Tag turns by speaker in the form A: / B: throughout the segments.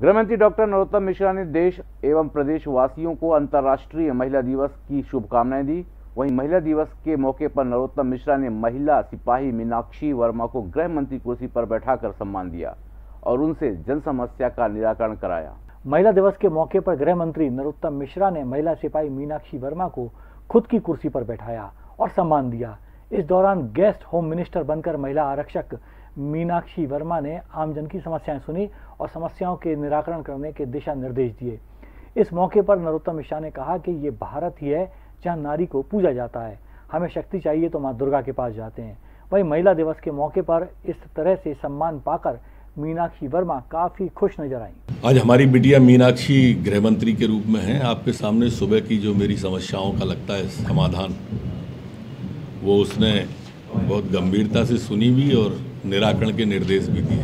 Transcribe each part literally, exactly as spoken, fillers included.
A: गृह मंत्री डॉक्टर नरोत्तम मिश्रा ने देश एवं प्रदेश वासियों को अंतर्राष्ट्रीय महिला दिवस की शुभकामनाएं दी। वहीं महिला दिवस के मौके पर नरोत्तम मिश्रा ने महिला सिपाही मीनाक्षी वर्मा को गृह मंत्री कुर्सी पर बैठाकर सम्मान दिया और उनसे जन समस्या का निराकरण कराया।
B: महिला दिवस के मौके पर गृह मंत्री नरोत्तम मिश्रा ने महिला सिपाही मीनाक्षी वर्मा को खुद की कुर्सी पर बैठाया और सम्मान दिया। इस दौरान गेस्ट होम मिनिस्टर बनकर महिला आरक्षक मीनाक्षी वर्मा ने आमजन की समस्याएं सुनी और समस्याओं के निराकरण करने के दिशा निर्देश दिए। इस मौके पर नरोत्तम मिश्रा ने कहा कि ये भारत ही है जहां नारी को पूजा जाता है। हमें शक्ति चाहिए तो मां दुर्गा के पास जाते हैं। वहीं महिला दिवस के मौके पर इस तरह से सम्मान पाकर मीनाक्षी वर्मा काफी खुश नजर आई।
C: आज हमारी बिटिया मीनाक्षी गृह मंत्री के रूप में है। आपके सामने सुबह की जो मेरी समस्याओं का लगता है समाधान, वो उसने बहुत गंभीरता से सुनी भी और निराकरण के निर्देश भी दिए।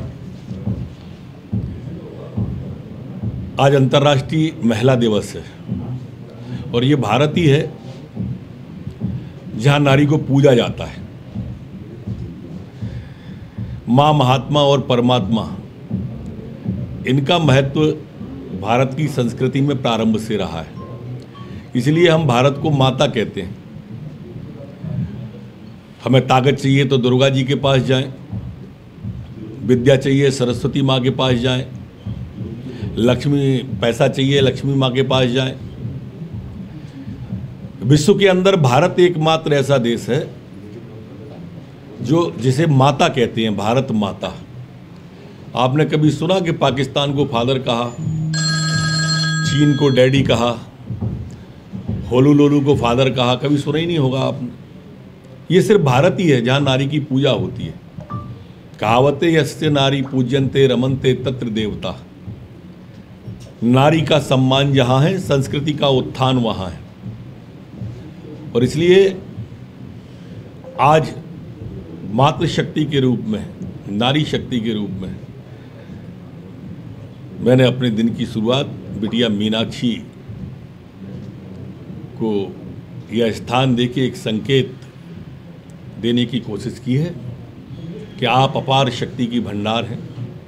C: आज अंतर्राष्ट्रीय महिला दिवस है और ये भारत ही है जहां नारी को पूजा जाता है। मां, महात्मा और परमात्मा, इनका महत्व भारत की संस्कृति में प्रारंभ से रहा है। इसलिए हम भारत को माता कहते हैं। हमें ताकत चाहिए तो दुर्गा जी के पास जाएं, विद्या चाहिए सरस्वती माँ के पास जाएं, लक्ष्मी पैसा चाहिए लक्ष्मी माँ के पास जाएं। विश्व के अंदर भारत एकमात्र ऐसा देश है जो जिसे माता कहते हैं, भारत माता। आपने कभी सुना कि पाकिस्तान को फादर कहा, चीन को डैडी कहा, होलुलोलु को फादर कहा? कभी सुना ही नहीं होगा आपने। ये सिर्फ भारत ही है जहां नारी की पूजा होती है। कहावते यस्य नारी पूज्यन्ते रमन्ते तत्र देवता। नारी का सम्मान जहां है, संस्कृति का उत्थान वहां है। और इसलिए आज मातृशक्ति के रूप में, नारी शक्ति के रूप में मैंने अपने दिन की शुरुआत बिटिया मीनाक्षी को यह स्थान देके एक संकेत देने की कोशिश की है कि आप अपार शक्ति की भंडार हैं,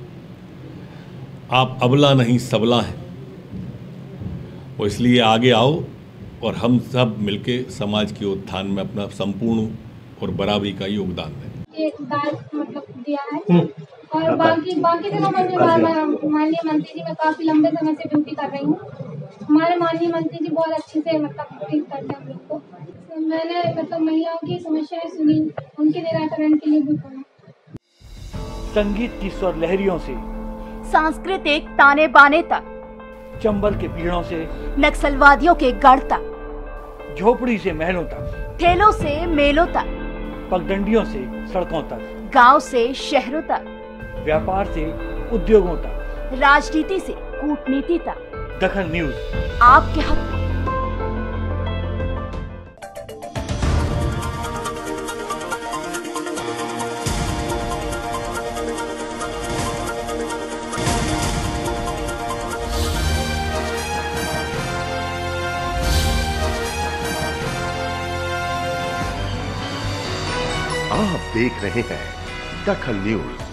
C: आप अबला नहीं सबला हैं। और इसलिए आगे आओ और हम सब मिलके समाज के उत्थान में अपना संपूर्ण और बराबरी का योगदान दें।
D: एक दाल मतलब दिया है और बाकी बाकी दिनों में माननीय मंत्री जी मैं काफी लंबे समय से ड्यूटी कर रही हूँ। हमारे माननीय मंत्री जी बहुत अच्छे से मतलब ट्रीट करते हैं हम लोग को। तो मैंने मतलब महिलाओं की समस्याएं सुनी, उनके निराकरण के लिए भी कहा।
B: संगीत की स्वर लहरियों से
E: सांस्कृतिक ताने बाने तक,
B: चंबल के पीड़ों से
E: नक्सलवादियों के गढ़ तक,
B: झोपड़ी से महलों तक,
E: ठेलों से मेलों तक,
B: पगडंडियों से सड़कों तक,
E: गांव से शहरों तक,
B: व्यापार से उद्योगों तक,
E: राजनीति से कूटनीति तक,
B: दखल न्यूज
E: आपके हक में।
F: आप देख रहे हैं दखल न्यूज।